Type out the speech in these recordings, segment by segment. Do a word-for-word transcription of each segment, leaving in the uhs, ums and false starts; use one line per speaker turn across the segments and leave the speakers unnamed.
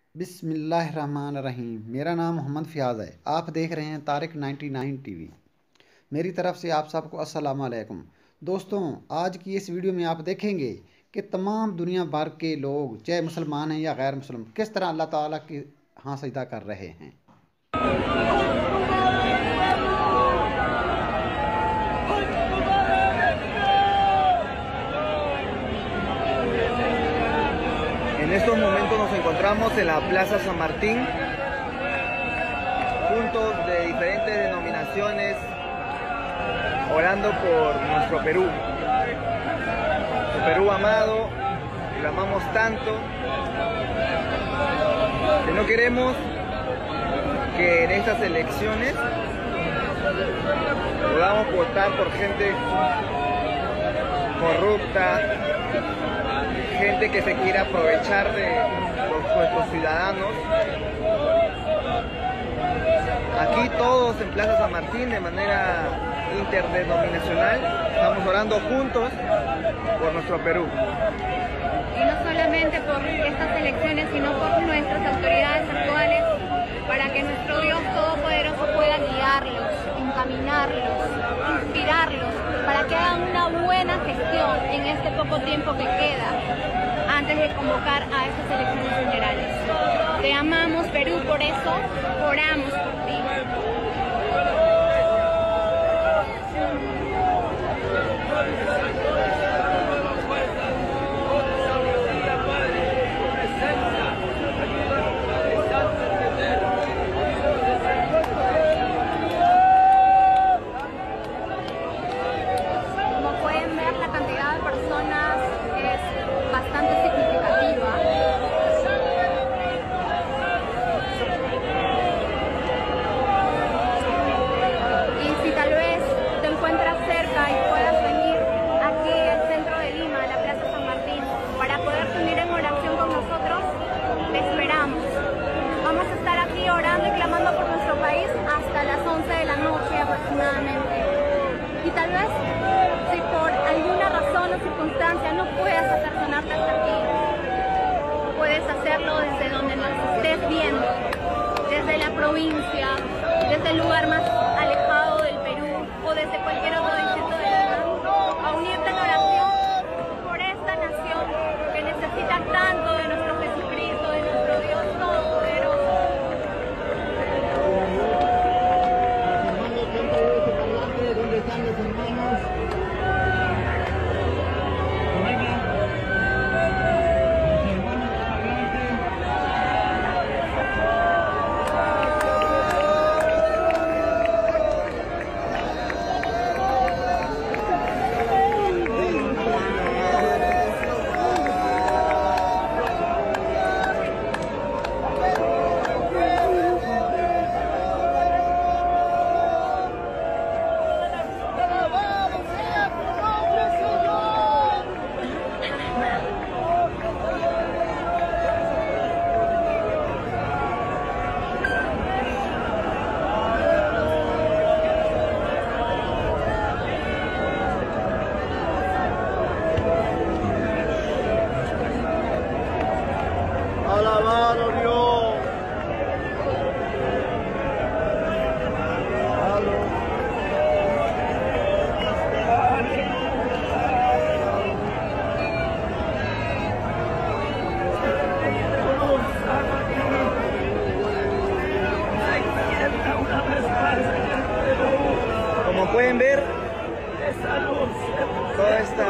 बिस्मिल्लाहिर्रहमानिर्रहीम। मेरा नाम मोहम्मद फ़ियाज़ है। आप देख रहे हैं तारिक नाइन्टी नाइन टीवी। मेरी तरफ से आप सबको अस्सलाम वालेकुम। दोस्तों, आज की इस वीडियो में आप देखेंगे कि तमाम दुनिया भर के लोग, चाहे मुसलमान हैं या गैर मुसलमान, किस तरह अल्लाह ताला के यहाँ सजदा कर रहे हैं।
En estos momentos nos encontramos en la Plaza San Martín, juntos de diferentes denominaciones, orando por nuestro Perú. Nuestro Perú amado, que lo amamos tanto, que no queremos que en estas elecciones podamos votar por gente corrupta, gente que se quiera aprovechar de los, nuestros ciudadanos. Aquí todos en Plaza San Martín de manera interdenominacional estamos orando juntos por nuestro Perú.
Y no solamente por estas elecciones, sino por nuestras autoridades actuales, para que nuestro Dios Todopoderoso pueda guiarlos, encaminarlos, inspirarlos, para que hagan una buena gestión en este poco tiempo que queda antes de convocar a estas elecciones generales. Te amamos, Perú, por eso oramos por ti. Personas es bastante significativa. Y si tal vez te encuentras cerca y puedas venir aquí al centro de Lima, a la Plaza San Martín, para poderte unir en oración con nosotros, te esperamos. Vamos a estar aquí orando y clamando por nuestro país hasta las once de la noche aproximadamente. Y tal vez, si por alguna razón o circunstancia no puedas apersonarte hasta aquí, puedes hacerlo desde donde nos estés viendo, desde la provincia, desde el lugar más alejado del Perú o desde cualquier otro distrito de Lima, a unirte en oración por esta nación que necesita tanto de nuestro Jesucristo, de nuestro Dios Todopoderoso.
¿Dónde están los hermanos? Alabado Dios.
Como pueden ver, toda esta,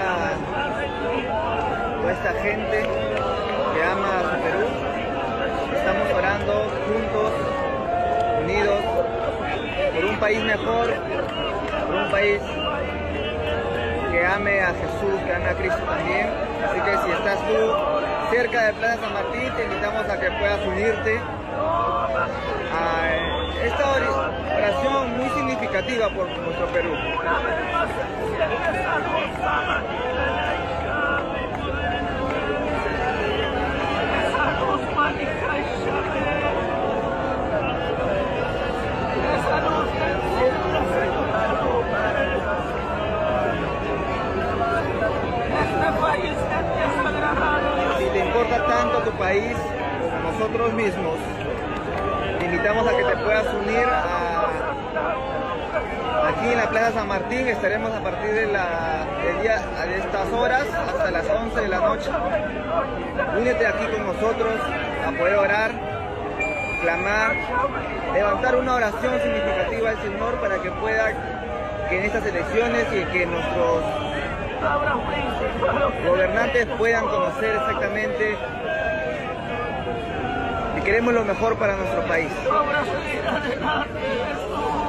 toda esta gente que ama a su Perú, estamos orando juntos, unidos, por un país mejor, por un país que ame a Jesús, que ame a Cristo también. Así que si estás tú cerca de Plaza San Martín, te invitamos a que puedas unirte a esta oración muy significativa por nuestro Perú. Si te importa tanto tu país como nosotros mismos. Te invitamos a que te puedas unir a, aquí en la Plaza San Martín. Estaremos a partir de, la, de, día, de estas horas hasta las once de la noche. Únete aquí con nosotros a poder orar, clamar, levantar una oración significativa al Señor para que pueda, que en estas elecciones y que nuestros gobernantes puedan conocer exactamente que queremos lo mejor para nuestro país.